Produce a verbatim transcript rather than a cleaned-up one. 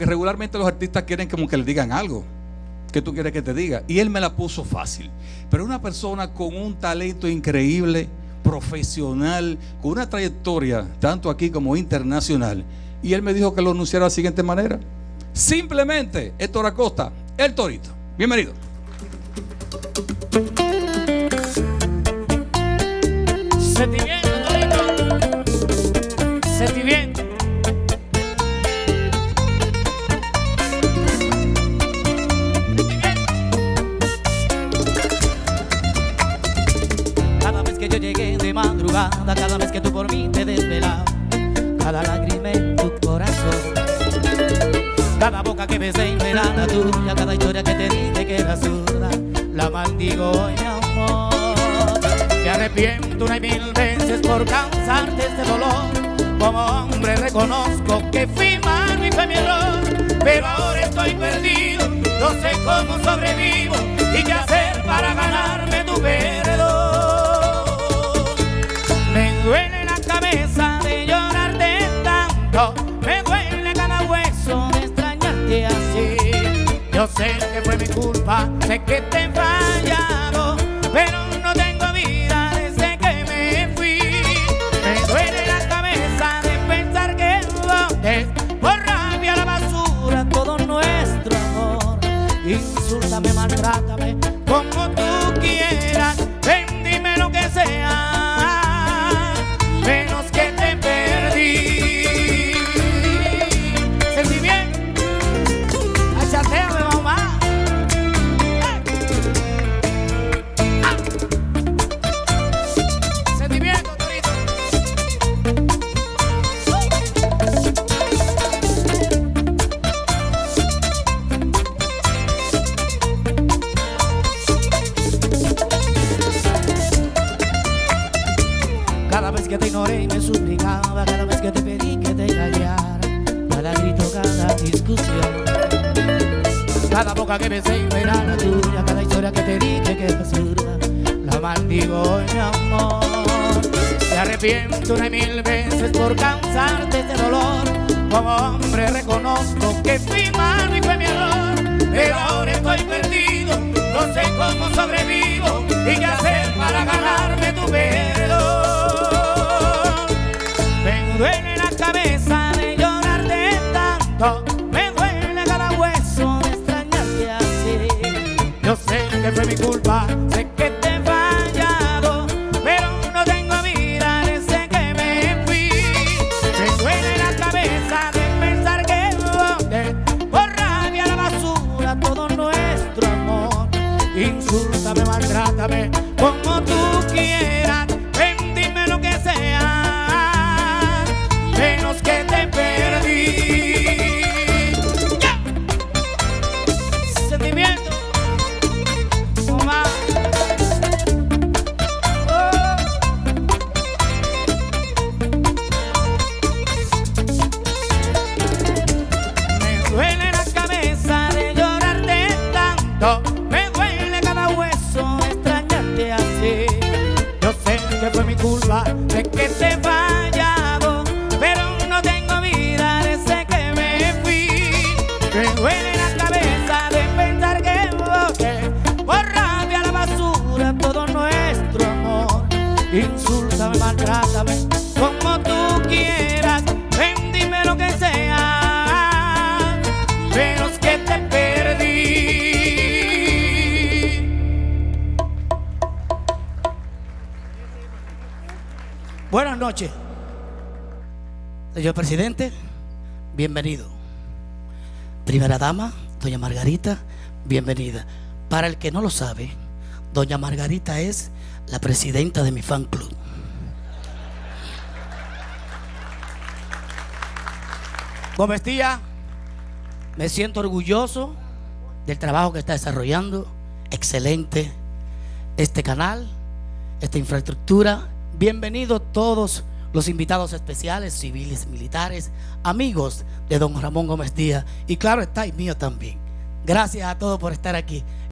Que regularmente los artistas quieren como que le digan algo que tú quieres que te diga, y él me la puso fácil. Pero una persona con un talento increíble, profesional, con una trayectoria tanto aquí como internacional, y él me dijo que lo anunciara de la siguiente manera: simplemente Héctor Acosta, el Torito. Bienvenido. Sentimiento, Torito. Sentimiento. Cada vez que yo llegué de madrugada, cada vez que tú por mí te desvelabas, cada lágrima en tu corazón, cada boca que besé no era la tuya, cada historia que te dije que era absurda, la maldigo hoy, mi amor. Me arrepiento una y mil veces por causarte este dolor. Como hombre reconozco que fui malo y fue mi error, pero ahora estoy perdido, no sé cómo sobrevivo y qué hacer para ganarme tu perdón. Me duele la cabeza de llorarte tanto, me duele cada hueso de extrañarte así. Yo sé que fue mi culpa, sé que te he fallado, pero no tengo vida desde que me fui. Me duele la cabeza de pensar que botes por rabia a la basura todo nuestro amor. Insúltame, maltrátame como tú quieras, ven, dime lo que sea, menos que te perdí. Sentí bien, achateame, mamá. Ah. Sentimiento, Torito. Cada vez que te ignoré y me suplicaba, cada vez que te pedí que te callara, cada grito, cada discusión, cada boca que besé y no era la tuya, cada historia que te dije que es absurda, la maldigo hoy, mi amor. Me arrepiento una y mil veces por causarte este dolor. Como hombre reconozco que fui malo y fue mi error, pero ahora estoy perdido, no sé cómo sobrevivo y qué hacer para ganarme tu perdón. Me duele la cabeza de llorarte tanto, me duele cada hueso de extrañarte así. Yo sé que fue mi culpa, sé que te he fallado, pero no tengo vida desde que me fui. Me duele la cabeza de pensar que bote por rabia a la basura todo nuestro amor. Insúltame, maltrátame como tú quieras, ven, dime lo que sea, menos que te perdí. ¡Ya! Sentimiento, mamá. Oh. Me duele la cabeza de llorarte tanto, me duele cada hueso de extrañarte así. Yo sé que fue mi culpa, sé que te he fallado, pero no tengo vida desde que me fui. Me duele la cabeza de pensar que bote por rabia a la basura todo nuestro amor. Insúltame, maltrátame como tú quieras, ven, dime lo que sea, menos que te perdí. Buenas noches, señor presidente, bienvenido. Primera dama, doña Margarita, bienvenida. Para el que no lo sabe, doña Margarita es la presidenta de mi fan club. Gómez Tía, me siento orgulloso del trabajo que está desarrollando. Excelente este canal, esta infraestructura. Bienvenidos todos los invitados especiales, civiles, militares, amigos de don Ramón Gómez Díaz, y claro está, y mío también. Gracias a todos por estar aquí.